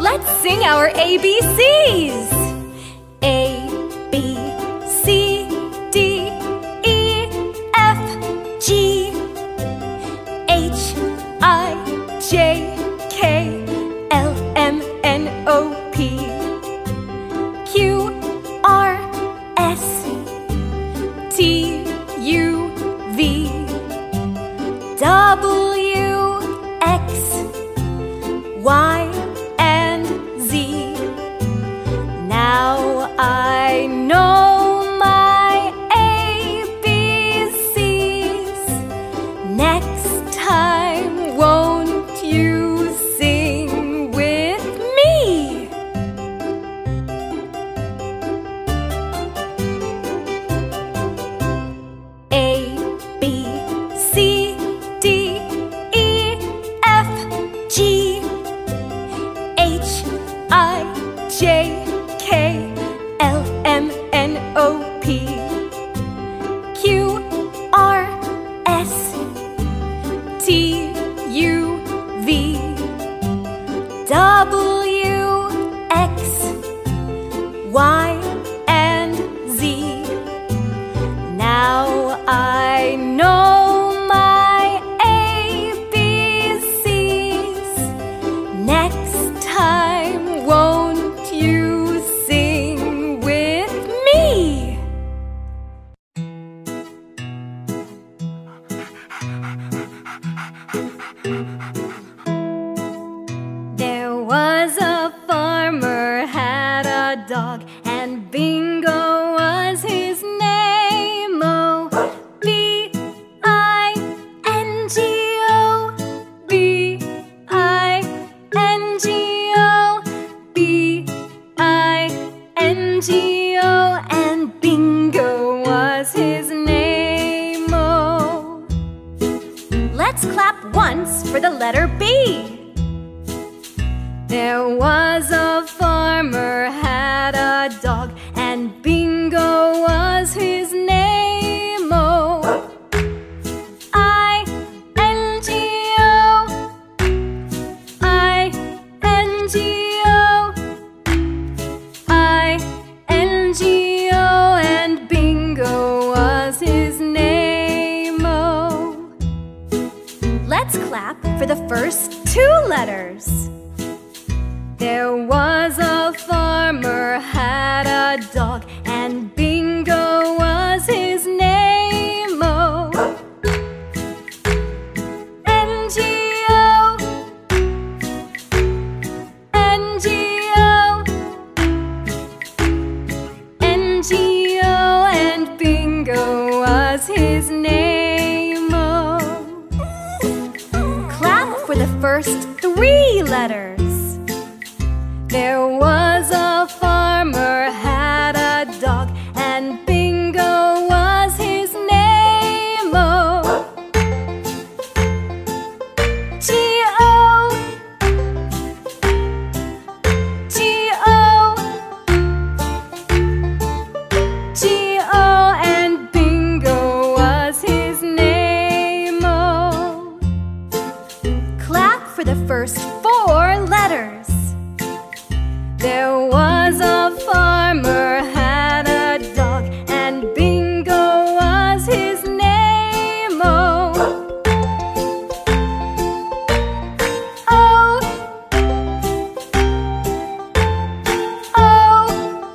let's sing our ABCs. A, B, C, D, E, F, G, H, I, J, K, L, M, N, O, P, Q, R, S, T, U, V, W, X, Y, and Z. Now I know my ABCs. Next time, won't you sing with me? A, B, C, D, E, F, G, H, I, J, K, L, M, N, O, P, Q, R, S, T, U, V, W, X, Y, and Z. Now I know my ABCs. Next time, won't you sing with me? There was a farmer had a dog, and Bingo was his name. Oh, B-I-N-G-O, B-I-N-G-O, B-I-N-G-O, and Bingo was his name. Oh, let's clap once for the letter B. There was a farmer had a dog, and Bingo was his name. Oh, I-N-G-O, I-N-G-O, I-N-G-O, and Bingo was his name. Oh, let's clap for the first two letters. There was a farmer had a dog, and Bingo was his name. Oh, N-G-O, N-G-O, N-G-O, and Bingo was his name. Oh, clap for the first three letters. There was a farmer had a dog, and Bingo was his name. Oh, G-O, G-O, G-O, and Bingo was his name. Oh, clap for the first four letters. There was a farmer had a dog, and Bingo was his name. Oh, oh, oh,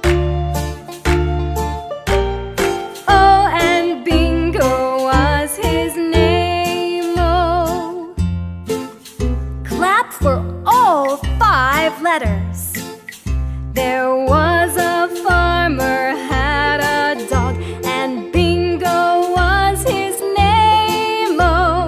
oh, and Bingo was his name. Oh, clap for all five letters. There was a farmer had a dog, and Bingo was his name. Oh,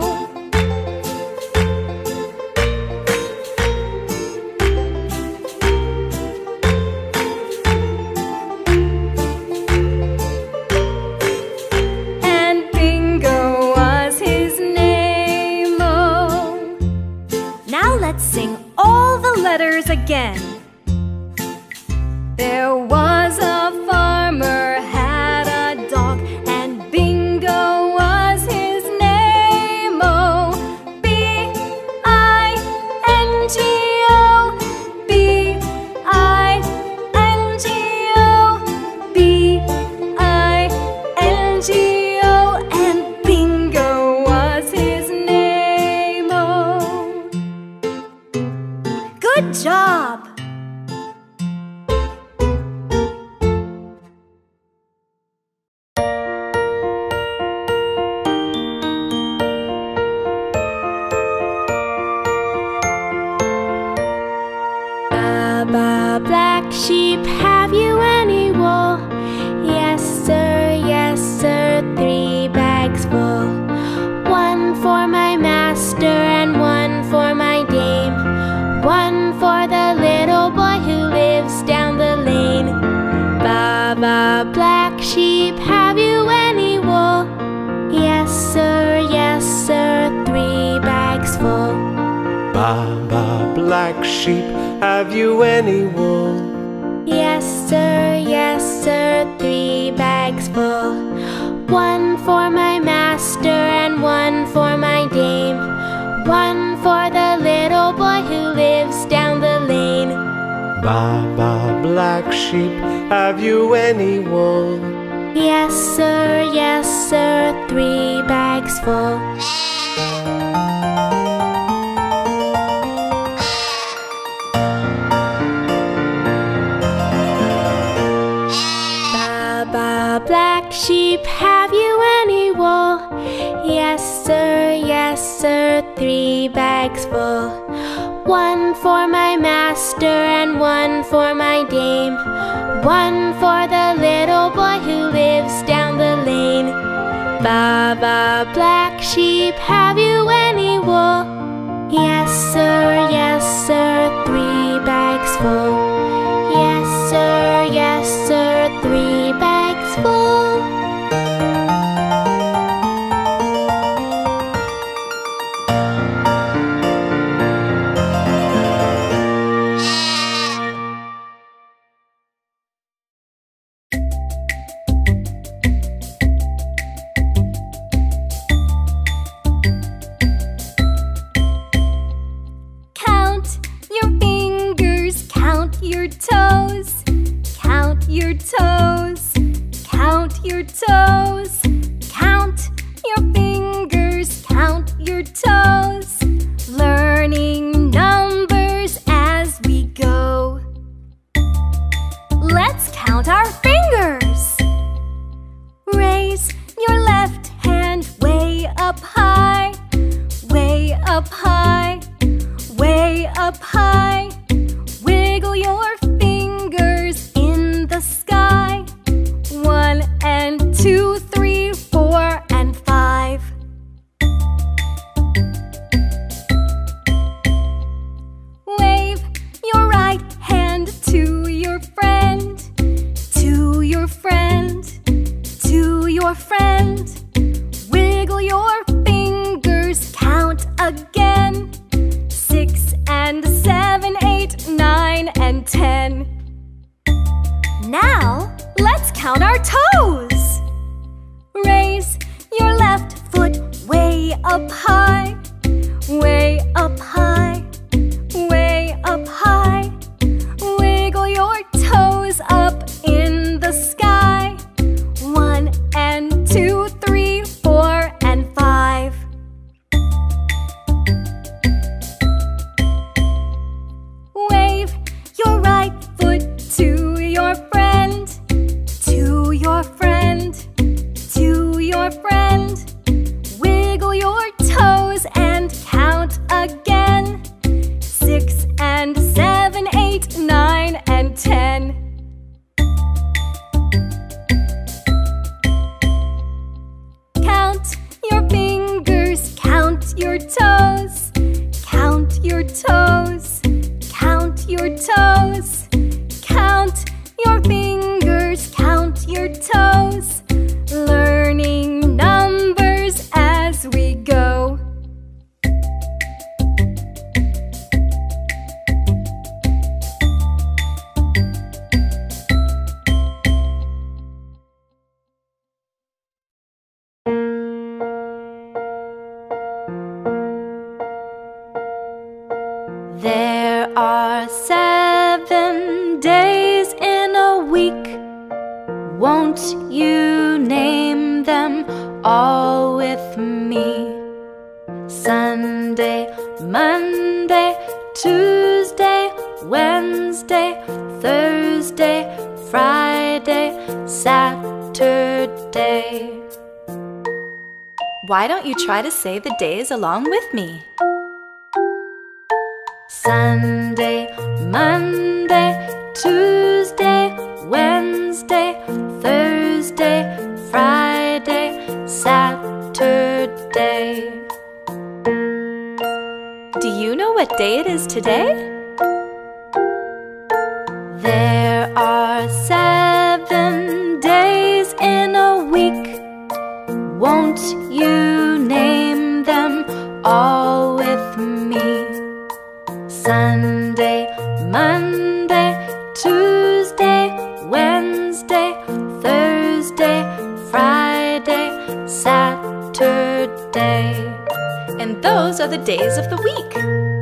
and Bingo was his name. Oh, now let's sing all the letters again. There was a farmer had a dog, and Bingo was his name. Oh, B-I-N-G-O, B-I-N-G-O, Baa, black sheep, have you any wool? Yes, sir, 3 bags full. 1 for my master and 1 for my dame. 1 for the little boy who lives down the lane. Baa, baa, black sheep, have you any wool? Yes, sir, 3 bags full. Baa, baa, black sheep, have you any wool? Yes, sir, 3 bags full. 1 for my master and 1 for my dame. 1 for the little boy who lives down the lane. Baa, baa, black sheep, have you any wool? Yes, sir, 3 bags full. Baa, baa, black sheep, have you any wool? Yes, sir, 3 bags full. 1 for my master and 1 for my dame. 1 for the little boy who lives down the lane. Baa, baa, black sheep, have you any wool? Yes, sir, 3 bags full. Yes, sir, 3 bags full. Count your fingers, count your toes. Count your toes, count your toes. Count your fingers, count your toes. Learning numbers as we go. Let's count our fingers. Raise your left hand way up high, way up high, way up high. Wiggle your fingers in the sky. 1 and 2, 3, 4 and 5. Wave your right hand to your friend, to your friend, to your friend. Wiggle your fingers, count again. 6 and 7, 8, 9 and 10. Now, let's count our toes. Raise your left foot way up high, way up high, way up high. Wiggle your toes up in the sky. 1 and 2, 3, 4 and 5. Wave your right foot to your friend, to your friend, to your friend. Wiggle your toes and count again. 6 and 7, 8, 9 and 10. Count your fingers, count your toes. Count your toes, count your toes. Count your fingers, count your toes. Learning numbers as we go. There are 7 days in a week. Won't you name them all with me? Sunday, Monday, Tuesday, Wednesday, Thursday, Friday, Saturday. Why don't you try to say the days along with me? Sunday, Monday, Monday, Tuesday, Wednesday, Thursday, Friday, Saturday. Do you know what day it is today? There are 7 days in a week. Won't you name them all with me? Sunday, Monday, Tuesday, Wednesday, Thursday, Friday, Saturday. And those are the days of the week.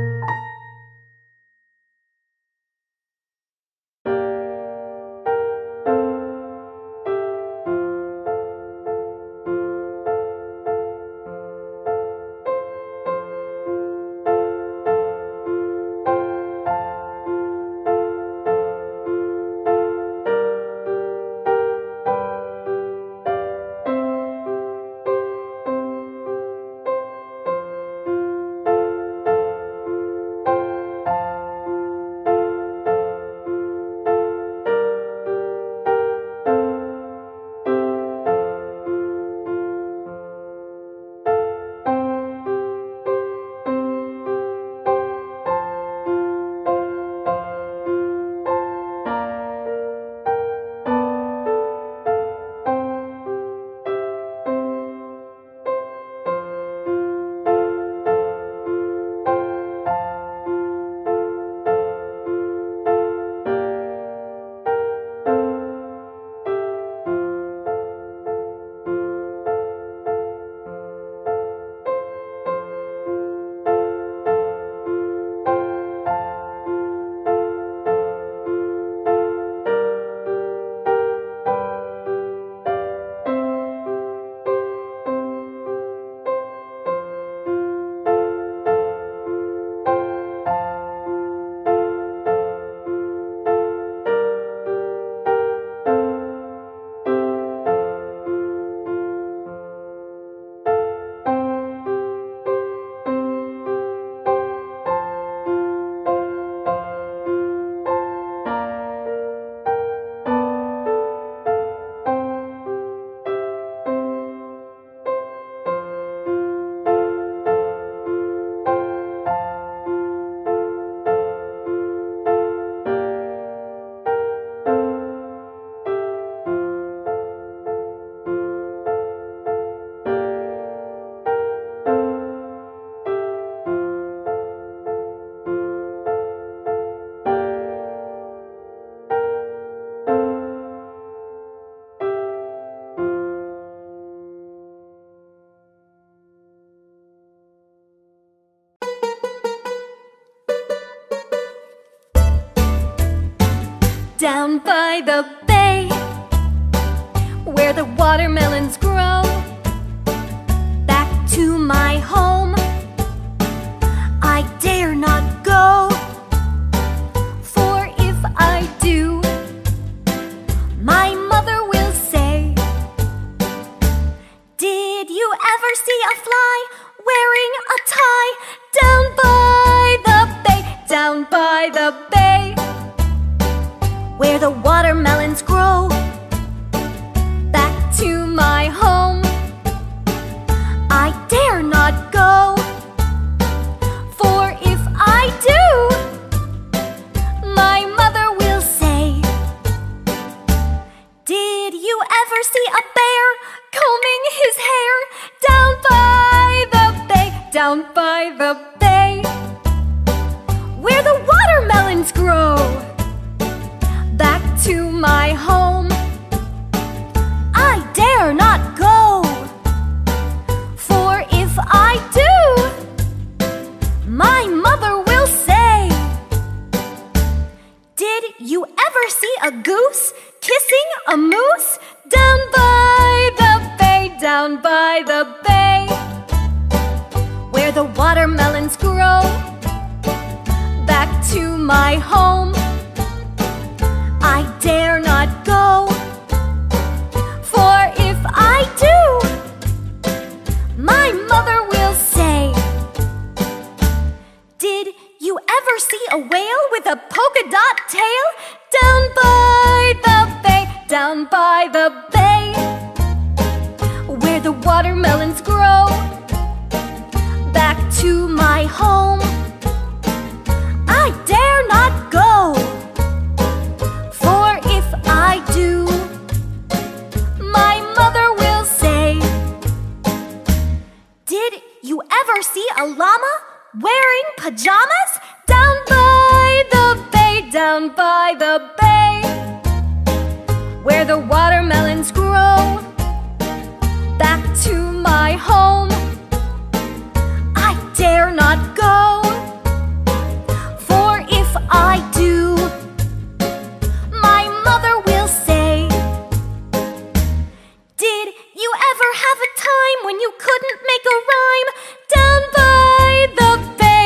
Down by the bay, where the watermelons grow, back to my home I dare not go. For if I do, my mother will say, did you ever see a fly wearing a tie? Down by the bay, down by the bay, where the watermelons grow, back to my home I dare not go. For if I do, my mother will say, did you ever see a bear combing his hair? Down by the bay, down by the bay, where the watermelons grow, back to my home I dare not go. For if I do, my mother will say, did you ever see a goose kissing a moose? Down by the bay, down by the bay, where the watermelons grow, back to my home I dare not go. For if I do, my mother will say, did you ever see a whale with a polka dot tail? Down by the bay, down by the bay, where the watermelons grow. Back to my home I dare not go, for if I do, my mother will say, did you ever see a llama wearing pajamas? Down by the bay, down by the bay, where the watermelons grow. Back to my home I dare not go, for if I do, my mother will say, did you ever have a time when you couldn't make a rhyme? Down by the bay.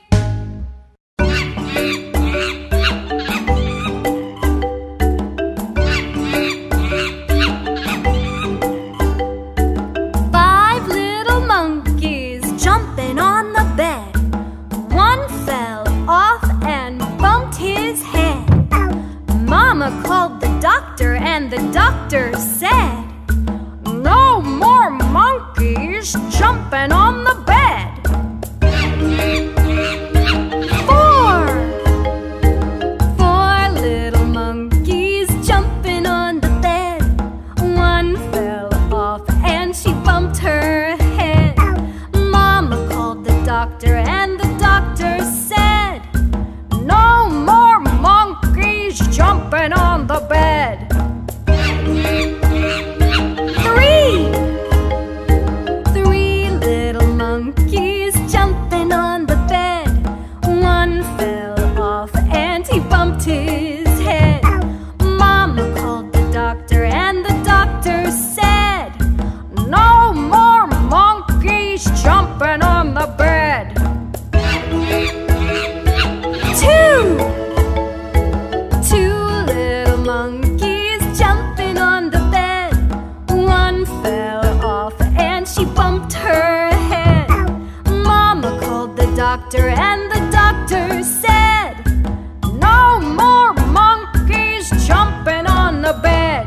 Five little monkeys jumping on the bed. One fell off and bumped his head. Mama called the doctor and the doctor said, no more monkeys jumping on the bed. Four little monkeys jumping on the bed. One fell off and she bumped her head. Mama called the doctor and the doctor said, no more monkeys jumping on the bed. Three little monkeys jumping on the bed. One fell off and he bumped his head. Mama called the doctor and the doctor said, no more monkeys jumping on the bed. Two little monkeys jumping on the bed. One fell off and she bumped her head. Mama called the doctor and the doctor said, no more monkeys jumping on the bed.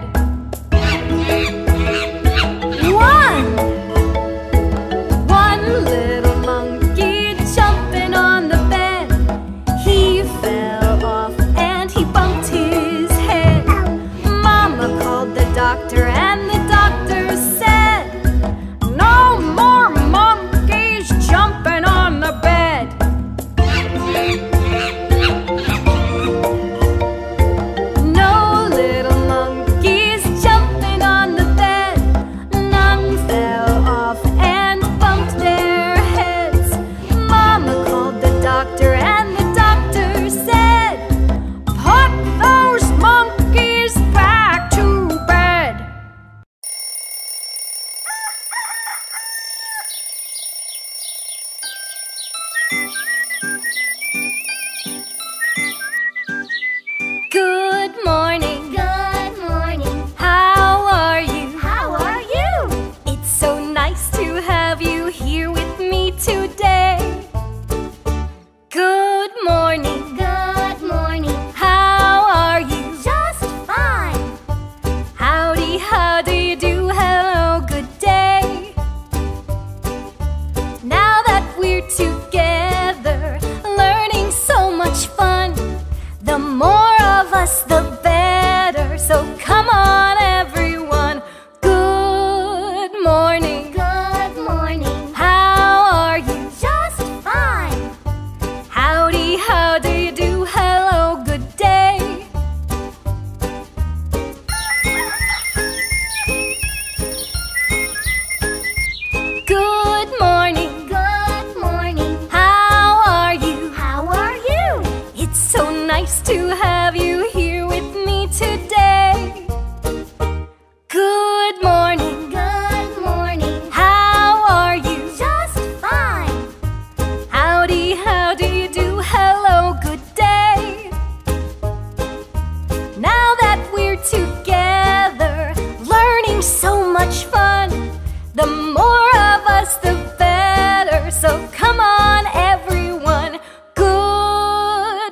One little monkey jumping on the bed. He fell off and he bumped his head. Mama called the doctor and the doctor said, no more monkeys jumping on the bed. No little monkeys jumping on the bed. None fell off and bumped their heads. Mama called the doctor and the doctor said, put those monkeys back to bed. Good morning. Good morning. How are you? How are you? It's so nice to have you here with me today. Good morning. Good morning. How are you? Just fine. Howdy, how do you do? Hello, good day. Now that we're together, learning so much fun, the more of us, the better. So come on, everyone. Good morning. Good morning. How are you? Just fine. Howdy, how do you do? Hello, good day. Good morning. Good morning. How are you? How are you? It's so nice to have you here with me today. Good morning. Good morning. How are you? Just fine. Howdy, how do you do? Hello, good day. Now that we're together, learning so much fun, the more of us, the better. So come on, everyone. Good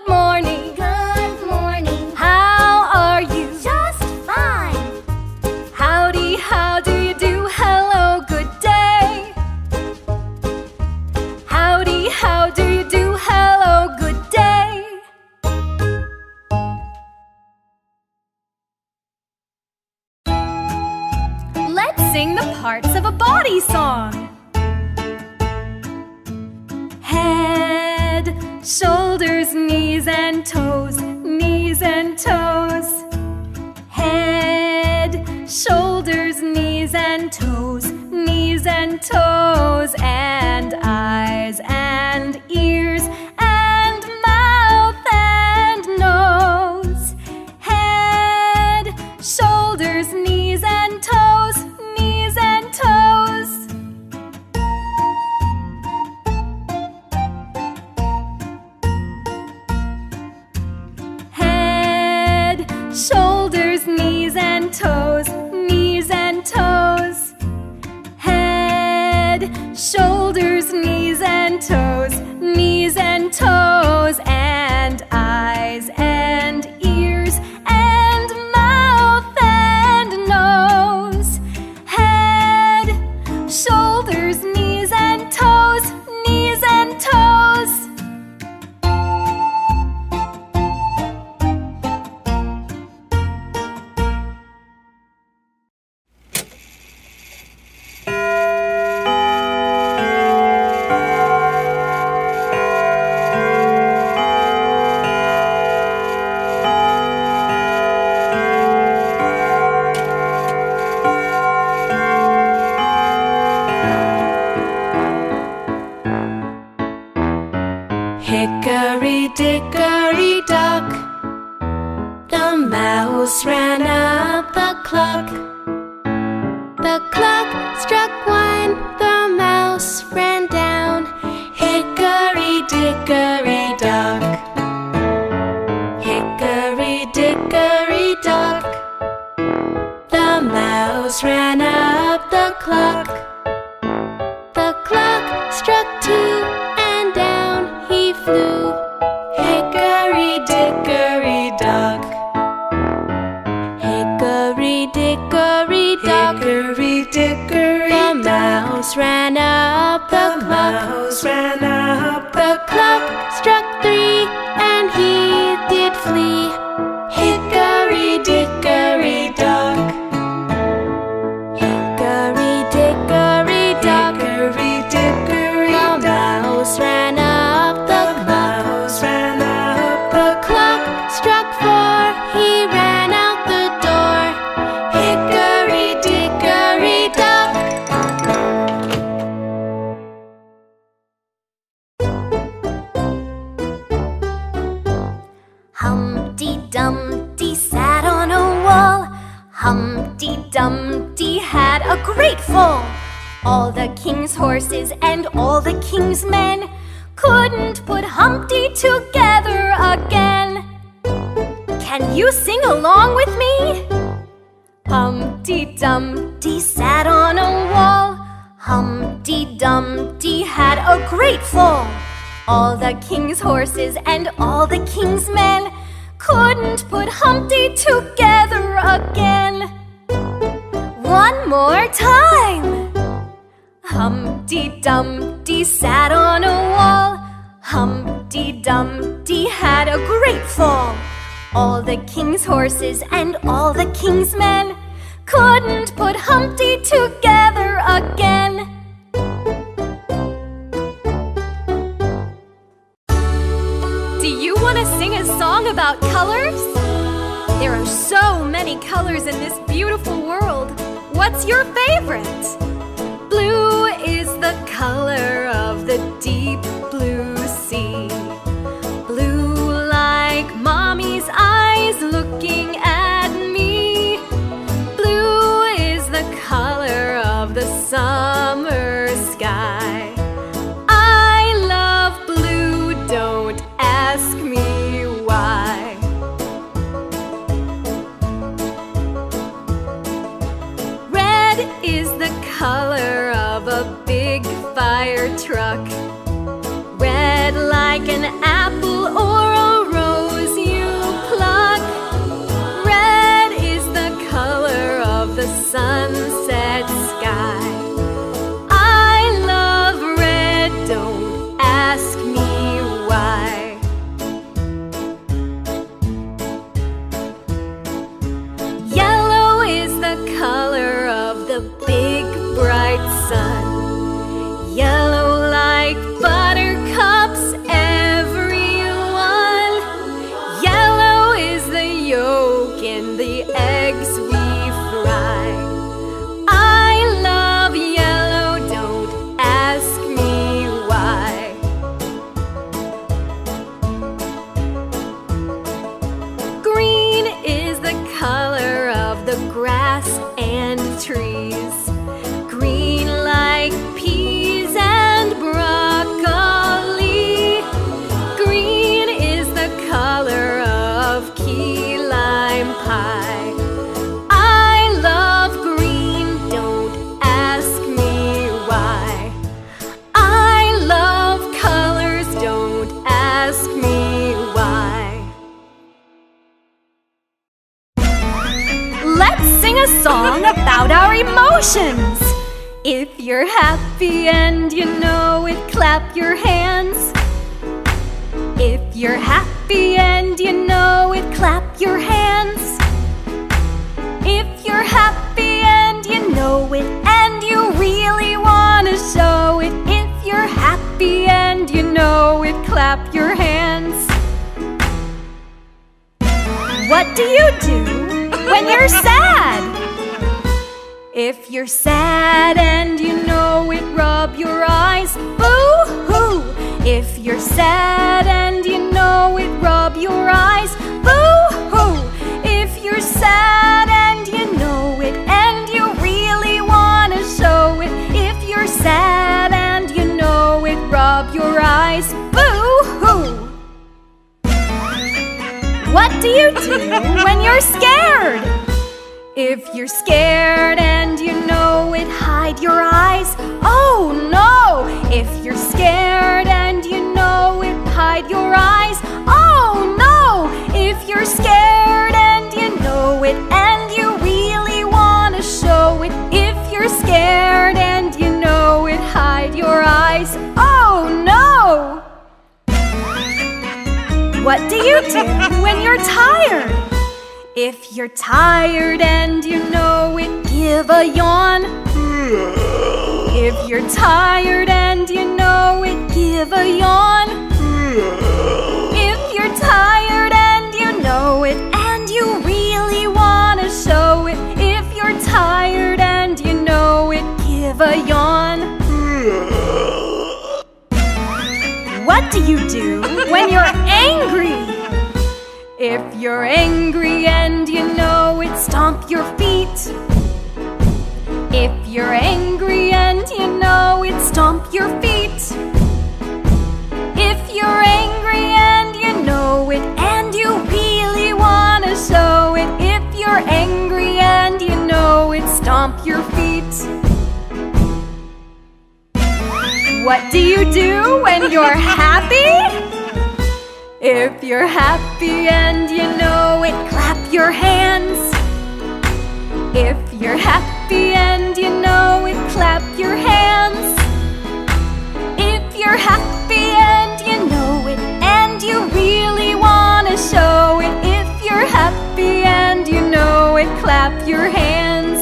shoulders, knees and toes, knees and toes. Head, shoulders, knees and toes, knees and toes. And eyes and ears and mouth and nose. Head, shoulders, knees and toes, knees and toes. Head, shoulders, knees and toes, knees and toes. Head, shoulders, knees and toes, knees and toes. And eyes and ears and mouth and nose. Head, shoulders, knees and toes, knees and toes. Hickory dickory dock, the mouse ran up the clock. The clock struck one, the mouse ran down. Hickory dickory dock. Hickory dickory dock, the mouse ran up the clock. The clock struck two, and down he flew. Hickory dickory dock. Hickory dickory dock. Hickory dickory dock. The mouse ran up the clock. Mouse ran up the clock struck three, and he did flee. Hickory dickory dock. Hickory dickory dock. Hickory dickory dock. The mouse ran up the clock. Mouse ran up the clock struck four, he ran out the door. Hickory dickory dock. Humpty Dumpty sat on a wall. Humpty Dumpty had a great fall. All the king's horses and all the king's men couldn't put Humpty together again. Can you sing along with me? Humpty Dumpty sat on a wall. Humpty Dumpty had a great fall. All the king's horses and all the king's men couldn't put Humpty together again. One more time. Humpty Dumpty sat on a wall. Humpty Dumpty had a great fall. All the king's horses and all the king's men couldn't put Humpty together again. Do you want to sing a song about colors? There are so many colors in this beautiful world. What's your favorite? Blue is the color of the deep blue sea. Blue like Mommy's eyes looking at me. Blue is the color of the summer sky. I love blue, don't ask me why. Red is the color of a big fire truck. Red like an apple or a rose you pluck. Red is the color of the sunset sky. I love red, don't ask me why. Yellow is the color of the big bright sun. Yellow like buttercups everywhere. ask me why. Let's sing a song about our emotions. If you're happy and you know it, clap your hands. If you're happy and you know it, clap your hands. If you're happy and you know it, and you really want to show it, if you're happy and you know it, clap your hands. What do you do when you're sad? If you're sad and you know it, rub your eyes. Boo-hoo! If you're sad and you know it, rub your eyes. Boo-hoo! If you're sad and you know it, and you really want to show it, if you're sad and you know it, rub your eyes. Boo-hoo! What do you do when you're scared? If you're scared and you know it, hide your eyes. Oh no! If you're scared and you know it, hide your eyes. Oh no! If you're scared and you know it, and you really want to show it, if you're scared and you know it, hide your eyes. Oh no! What do you do when you're tired? If you're tired and you know it, give a yawn. If you're tired and you know it, give a yawn. If you're tired and you know it, and you really want to show it, if you're tired and you know it, give a yawn. What do you do when you're angry? If you're angry and you know it, stomp your feet. If you're angry and you know it, stomp your feet. If you're angry and you know it, and you really want to show it, if you're angry and you know it, stomp your feet. What do you do when you're happy? If you're happy and you know it, clap your hands. If you're happy and you know it, clap your hands. If you're happy and you know it, and you really want to show it, if you're happy and you know it, clap your hands.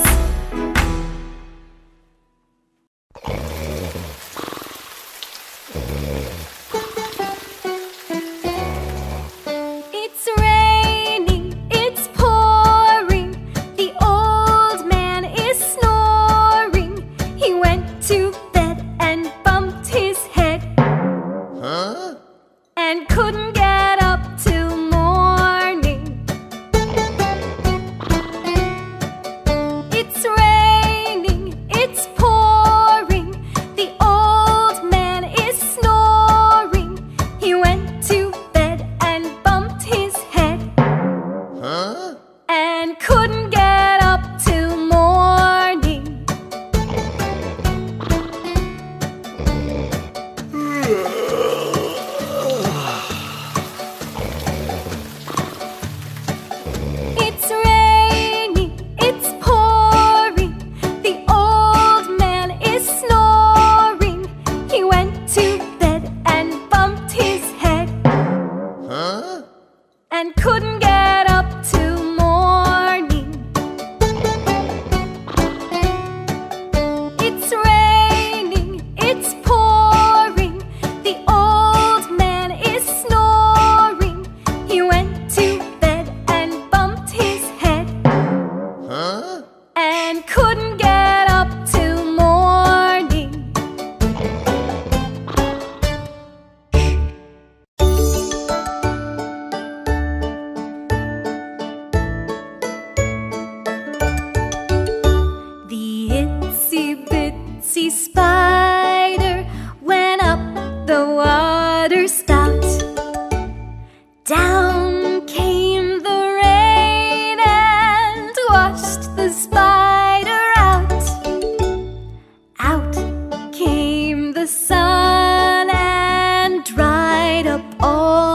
all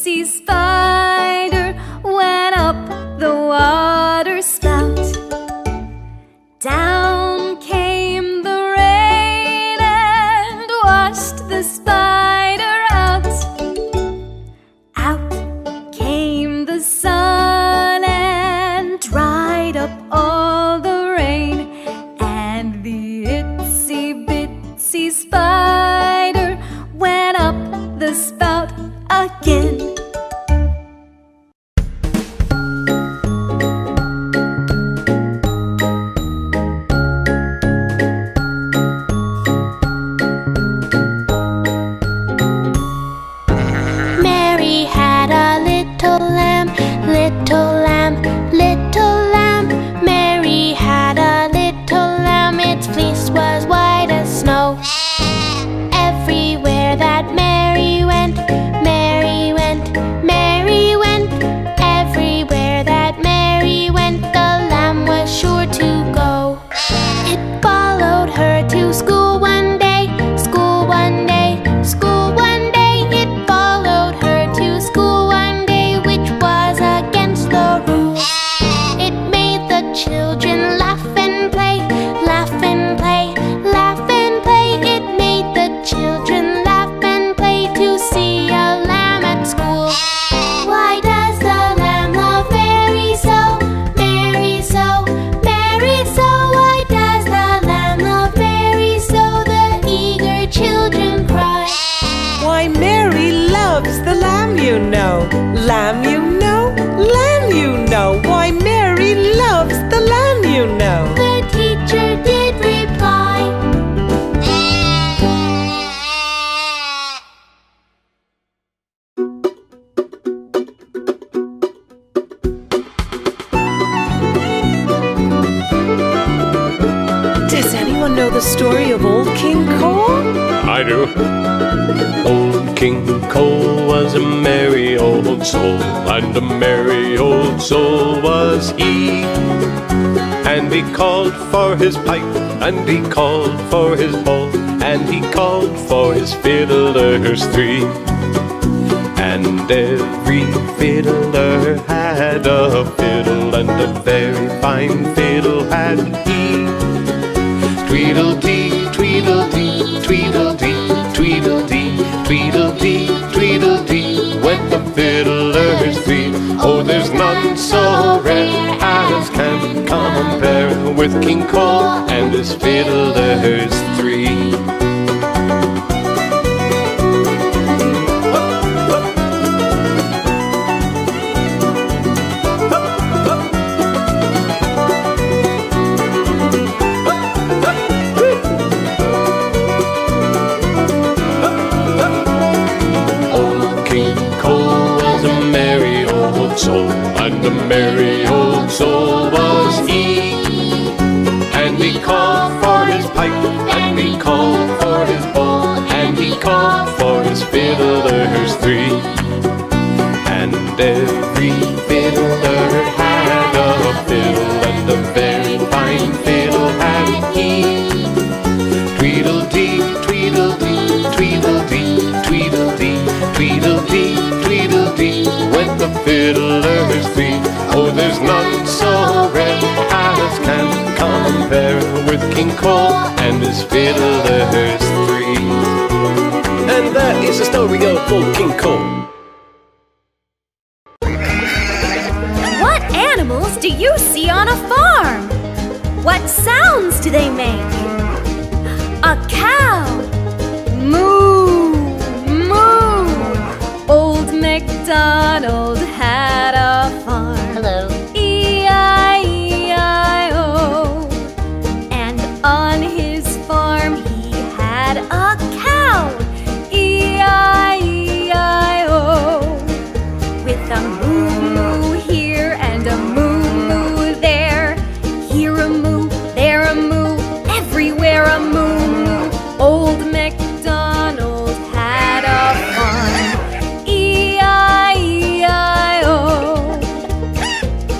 Bitsy spider went up the water spout. Down came the rain and washed the spider out. Out came the sun and dried up all the rain, and the itsy bitsy spider went up the spout again. Mary had a little lamb, little lamb, little lamb. Mary had a little lamb, its fleece was white as snow. Everywhere that Mary went, Mary went, Mary went. Everywhere that Mary went, the lamb was sure to go. It followed her to school one day, school one day, school one day. It followed her to school one day, which was against the rules. It made the children laugh and play, laugh and play, laugh and play. It made the children laugh and play to see a lamb at school. Why does the lamb love Mary so, Mary so, Mary so? Why does the lamb love Mary so? The eager children cry. Why, Mary loves the lamb, you know. Lamb, you know, lamb, you know. Why, Mary loves the lamb, you know. The teacher did reply. Does anyone know the story of Old King Cole? I do. Old King Cole was a merry old soul, and a merry old soul was he. And he called for his pipe, and he called for his bowl, and he called for his fiddlers three. And every fiddler had a fiddle, and a very fine fiddle had he. Tweedledee, tweedledee, tweedledee, tweedledee, tweedledee, tweedledee, went the fiddlers three. Oh, there's none so rare as can compare with King Cole and his fiddlers three. Soul, and a merry old soul was he. And he called for his pipe, and he called for his bowl, and he called for his fiddlers three. And every fiddler had a fiddle, and a very fine fiddle had he. Tweedledee, tweedledee, tweedledee, tweedledee, tweedledee, tweedledee, went the fiddlers three. Oh, there's none so rare as can compare with King Cole and his fiddlers three. And that is the story of old King Cole. What animals do you see on a farm? What sounds do they make? A cow. Moo, moo. Old McDonald had a farm. Hello. E-I-E-I-O. And on his farm he had a cow. E-I-E-I-O. With a moo-moo here and a moo-moo there. Here a moo, there a moo, everywhere a moo-moo. Old MacDonald had a farm. E-I-E-I-O.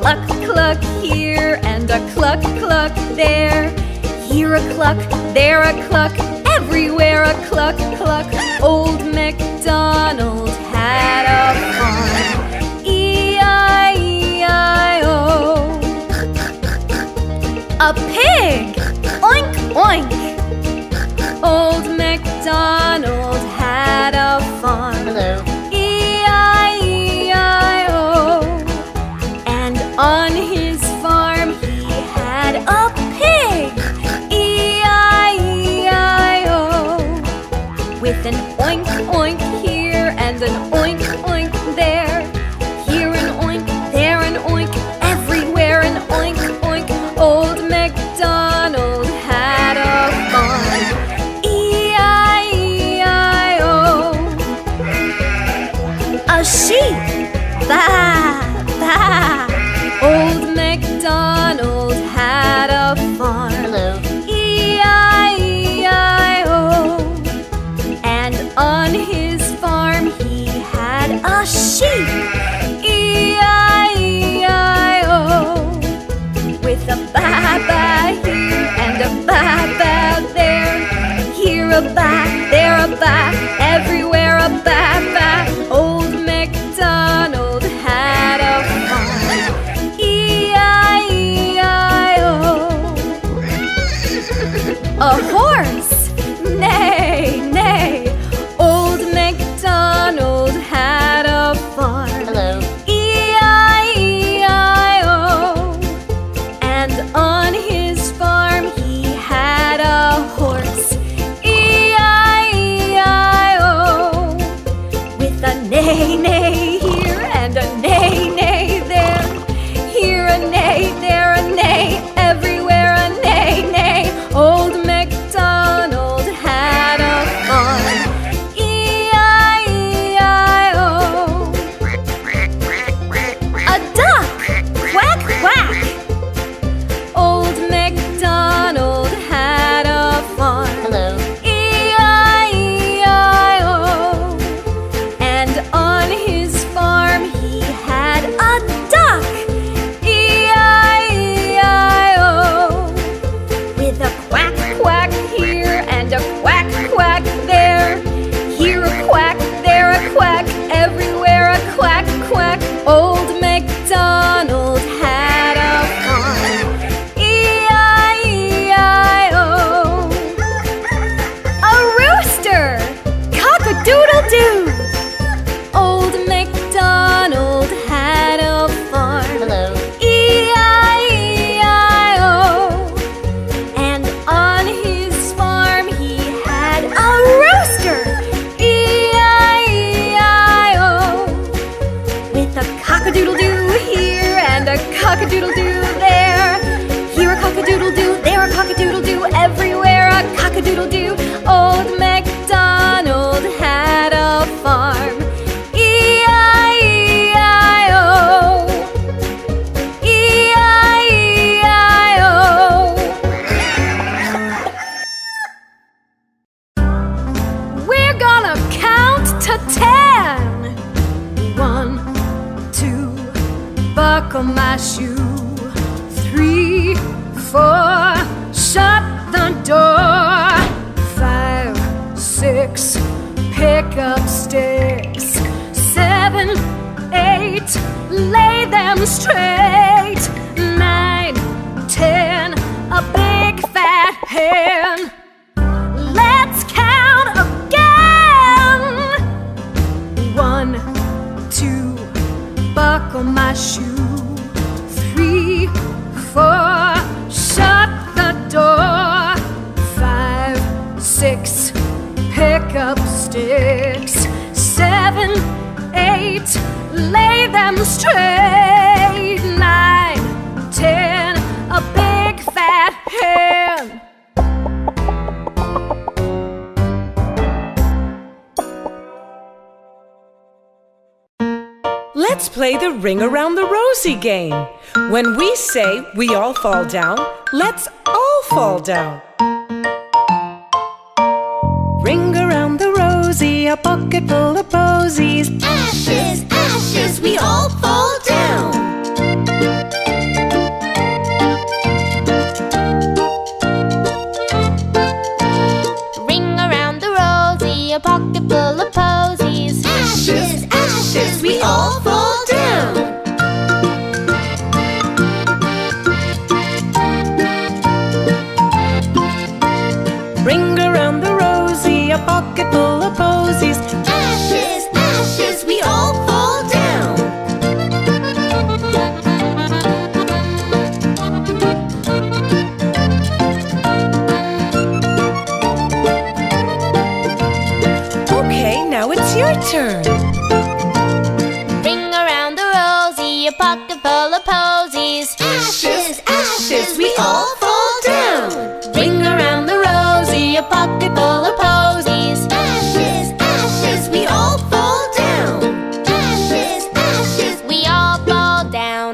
cluck cluck here and a cluck cluck there. Here a cluck, there a cluck, everywhere a cluck cluck. Old MacDonald had a farm. E-I-E-I-O. A pig! Oink oink! Old MacDonald had a farm. Hello. E-I-E-I-O. And on his farm he had a pig. E-I-E-I-O. With an oink oink here and an oink oink there. Here an oink, there an oink, everywhere an oink oink. Old MacDonald had a farm. E-I-E-I-O. A sheep! Baa, baa. Old MacDonald had a farm. Hello. E-I-E-I-O. And on his farm he had a sheep. E-I-E-I-O. With a baa baa here and a baa baa there. Here a baa, there a baa, everywhere a baa baa. Old MacDonald had a farm. E-I-E-I-O. A horse! Nay, nay. Old MacDonald had a farm. Hello. E-I-E-I-O. And on his farm he had a horse. E-I-E-I-O. With a neigh, neigh here and a neigh, neigh there. Here a neigh, there a neigh, everywhere a neigh, neigh. Old MacDonald had a farm. E-I-E-I-O. A duck! Quack, quack! Old MacDonald had a farm. Hello. E-I-E-I-O. And on his farm he had a duck. E-I-E-I-O. With a quack quack here and a quack quack there. Here a quack, there a quack, everywhere a quack quack. Old MacDonald had a farm. E-I-E-I-O. A rooster! Cock-a-doodle-doo! Old MacDonald had a farm. Hello. E-I-E-I-O. And on his farm he had a rooster. E-I-E-I-O. With a cock-a-doodle-doo here and a cock-a-doodle-doo there. Here a cock-a-doodle-doo, there a cock-a-doodle-doo, everywhere a cock-a-doodle-doo. Old MacDonald had a farm. E-I-E-I-O. E-I-E-I-O. We're gonna count to 10. 1, 2, buckle my shoe. 3, 4, shut the door. 5, 6, pick up sticks. 7, 8, lay them straight. 9, 10, a big fat hen. Let's count again. 1, 2, buckle my shoe. 3, 4, shut the door. 5, 6, pick up sticks. 7, 8, lay them straight. 9, 10, a big fat hen. Let's play the Ring Around the Rosie game. When we say we all fall down, let's all fall down. Ring around the Rosie, a bucket full of posies. Ashes, ashes, we all fall down. a pocket full of posies. Ashes, ashes, we all fall down. Ring around the rosy, a pocket full of posies. Ashes, ashes, we all fall down. Okay, now it's your turn. Ring around the rosy, a pocket full of posies. Ashes, ashes, we all fall down. Ring around the rosy, a pocket full of posies. Ashes, ashes, we all fall down. Ashes, ashes, We all fall down.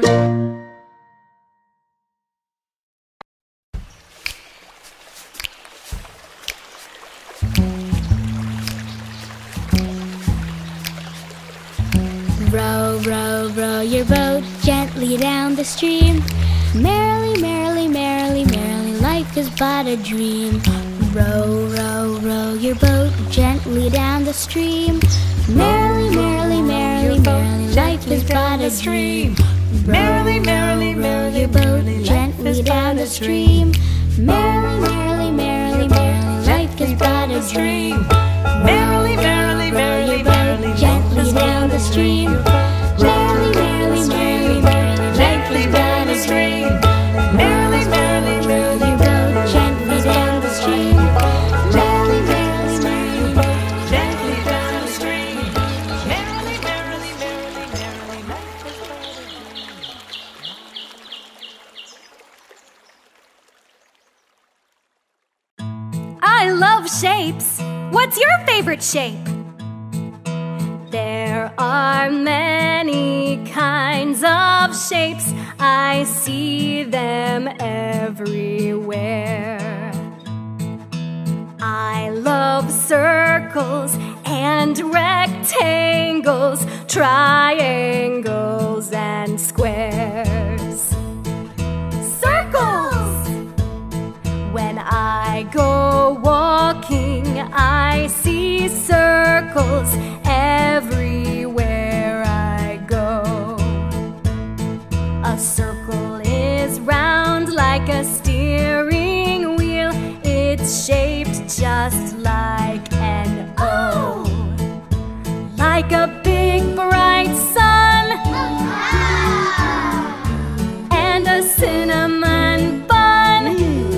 Row, row, row your boat gently down the stream. Merrily, merrily, merrily, merrily, life is but a dream. Row, row, row your boat gently down the stream. Merrily, merrily, merrily, merrily, life is but a dream. Merrily, merrily, Row merrily, your boat merrily, gently down the stream. Merrily, merrily, merrily, merrily, life is but a dream. Merrily, merrily, merrily, merrily, Gently down the stream. Merrily, merrily, merrily, merrily, life is but a dream. merrily, merrily, Row merrily, your boat gently down the stream. Merrily, merrily, merrily, merrily, gently down the stream. Merrily, merrily, merrily, merrily, life is but a dream. I love shapes. What's your favorite shape? There are many kinds of shapes. I see them everywhere. I love circles and rectangles, triangles and squares. Circles! When I go walking, I see circles everywhere I go. A circle is round like a steering wheel. It's shaped just like an O. Like a big bright sun and a cinnamon bun.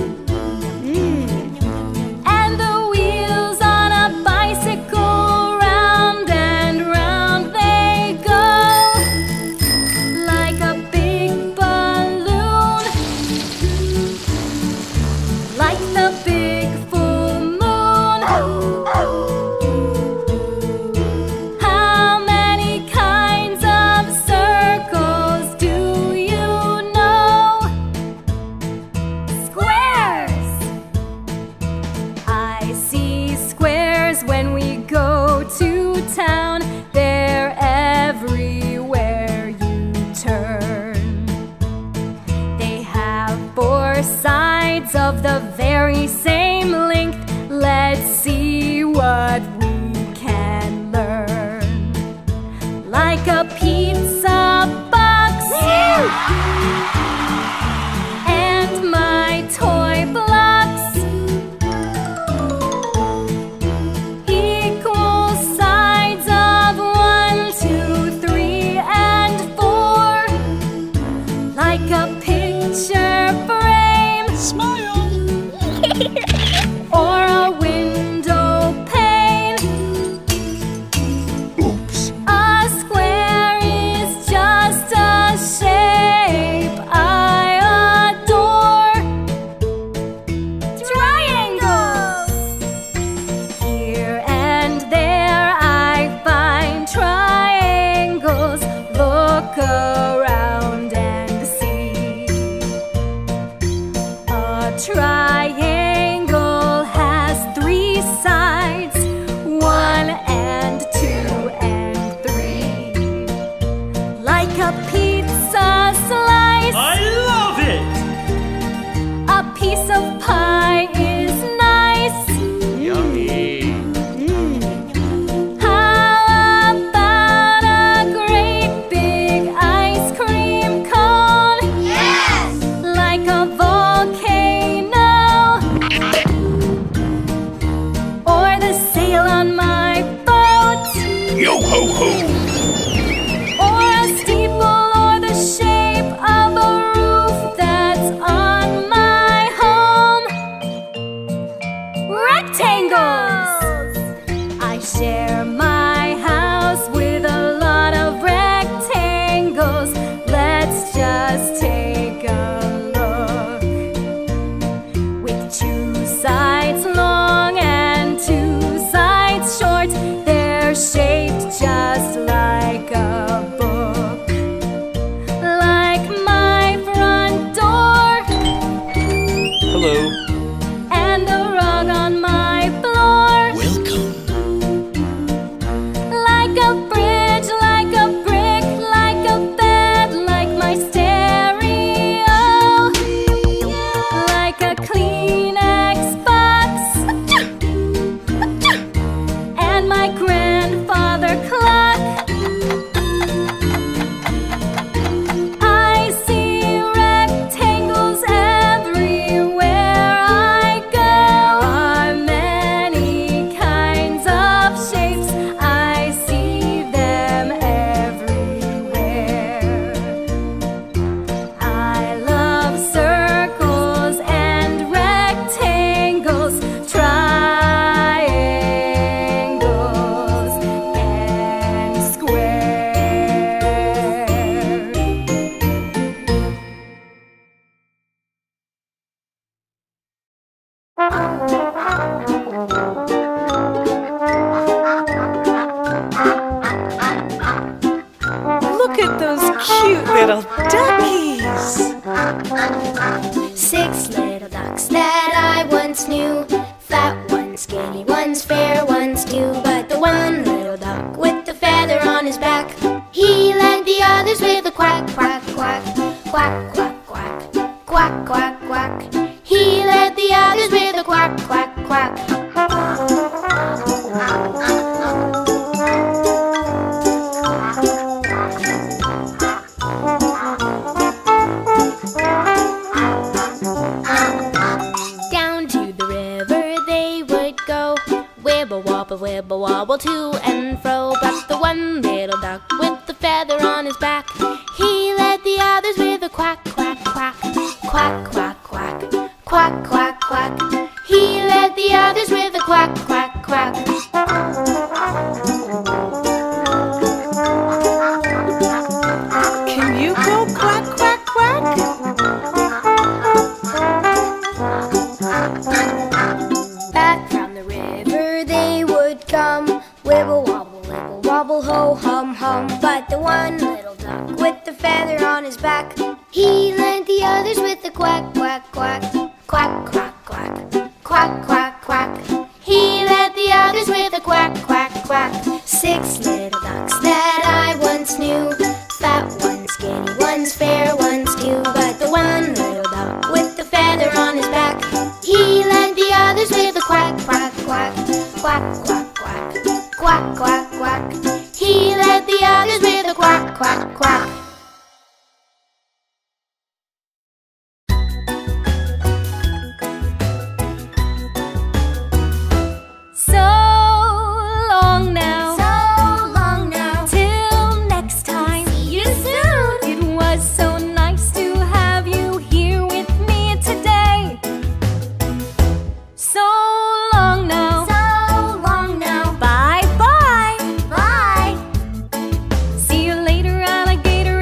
And the wheels on a bicycle, round and round they go. Like a big balloon, like the big full moon. How many kinds of circles do you know? Squares! I see squares when we go to town. They're everywhere you turn. They have four sides of the very same length. Let's see what we can learn. Like a pizza box and my toy blocks. Here rectangles. I share my house with a lot of rectangles. Let's just take a look. With 2 sides long and 2 sides short, they're shaped just like a book. Like my front door. Hello. And the rug on my floor. Welcome. Like a bridge, like a brick, like a bed, like my stereo. Like a Kleenex box. And my grandfather clock. I see rectangles everywhere I go. Are many kinds of shapes. I see them everywhere. I love circles and rectangles, triangles and squares. Look at those cute little duckies. 6 little ducks that I once knew. Fat one's skinny, one's fair, one's two. But the one little duck with the feather on his back, he led the others with a quack, quack, quack. Quack, quack, quack. Quack, quack, quack. He led the others with a quack, quack, quack. Down to the river they would go, wibble wobble to and fro. But the one little duck with the feather on his back, he led the others with a quack, quack, quack. Quack, quack, quack. Quack, quack, quack. He led the others with a quack, quack, quack. Can you go quack, quack, quack? Back from the river they would come, wibble wobble, ho hum hum. But the one little duck with the feather on his back, he led the others with a quack, quack, quack. Quack, quack, quack. Quack, quack, quack. He led the others with a quack, quack, quack. 6 little ducks that I once knew. Fat one's skinny, one's fair, one's two. But the one little duck with the feather on his back, he led the others with a quack, quack, quack. Quack, quack, quack. Quack, quack, quack. He led the others with a quack, quack, quack. So long now. So long now. Till next time. See you soon. It was so nice to have you here with me today. So long now. So long now. Bye bye. Bye. See you later, alligator.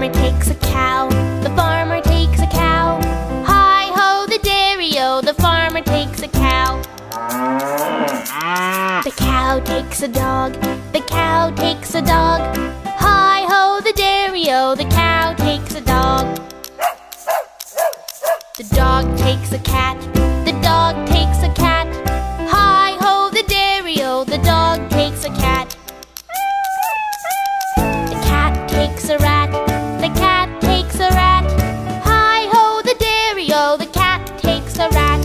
farmer takes a cow. The farmer takes a cow. Hi-ho the dairy-o, the farmer takes a cow. The cow takes a dog. The cow takes a dog. Hi-ho the dairy-o, the cow takes a dog. The dog takes a cat. The dog takes a cat. Hi-ho the dairy-o, the dog takes a cat. The cat takes a rat. The cat takes a rat. Hi-ho the dairy-o, the cat takes a rat.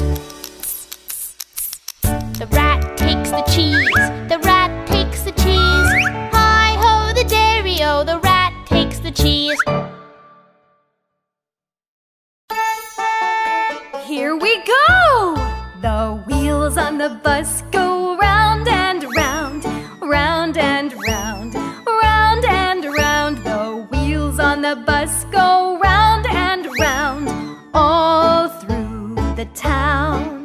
The rat takes the cheese. The rat takes the cheese. Hi-ho the dairy-o, the rat takes the cheese. Here we go! The wheels on the bus go round and round, round and round, round and round. The wheels on the bus go round and round, all through the town.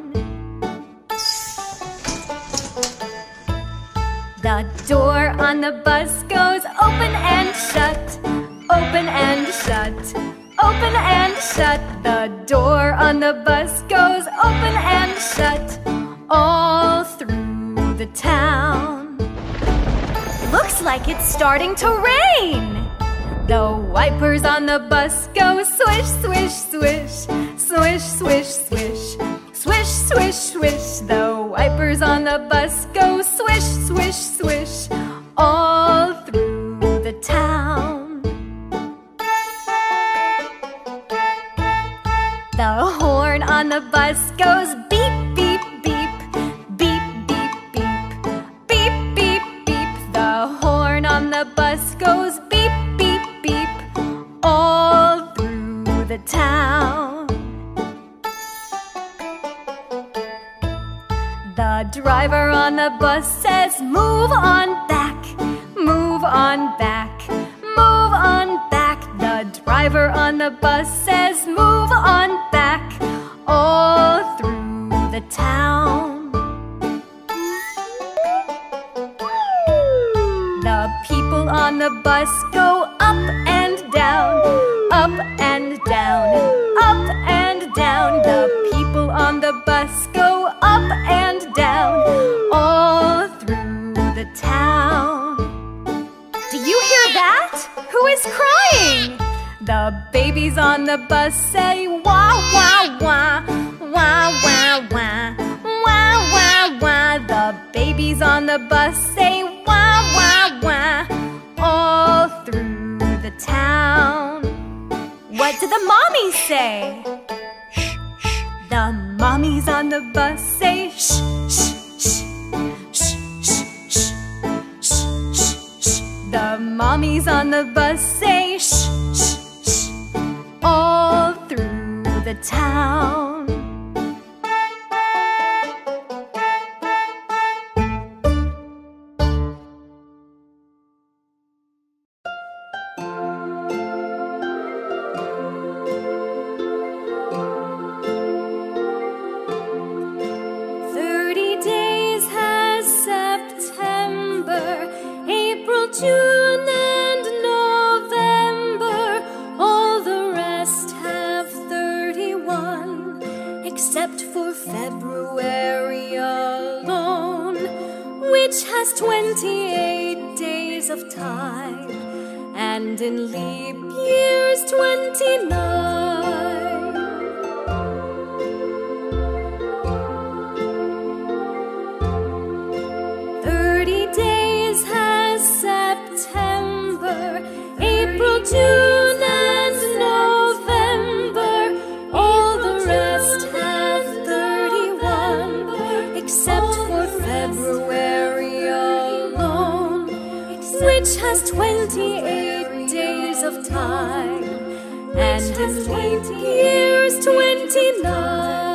The door on the bus goes open and shut, open and shut, open and shut. The door on the bus goes open and shut, all through the town. Looks like it's starting to rain. The wipers on the bus go swish, swish, swish, swish, swish, swish, swish, swish, swish. The wipers on the bus go swish, swish, swish, all through the town. The horn on the bus goes beep, beep, beep, beep, beep, beep, beep, beep, beep. The horn on the bus goes beep, beep, beep, all through the town. The driver on the bus says, move on back, move on back, move on back. The driver on the bus says, move on back, all through the town. The people on the bus go up and down, up and down, up and down. The people on the bus go up and down, all through the town. Do you hear that? Who is crying? The babies on the bus say wah, wah, wah, wah, wah, wah, wah, wah, wah. The babies on the bus say wah, wah, wah, all through the town. What do the mommies say? The mommies on the bus say shh, shh, shh, shh, shh, shh, shh, shh, shh. The mommies on the bus say shh, shh, shh, all through the town. June and November, all the rest have 31, except for February alone, which has 28 days of time, and in leap years 29. 30 days has September, April, June, and November. All the rest have 31, except for February alone, which has 28 days of time, and in leap years 29.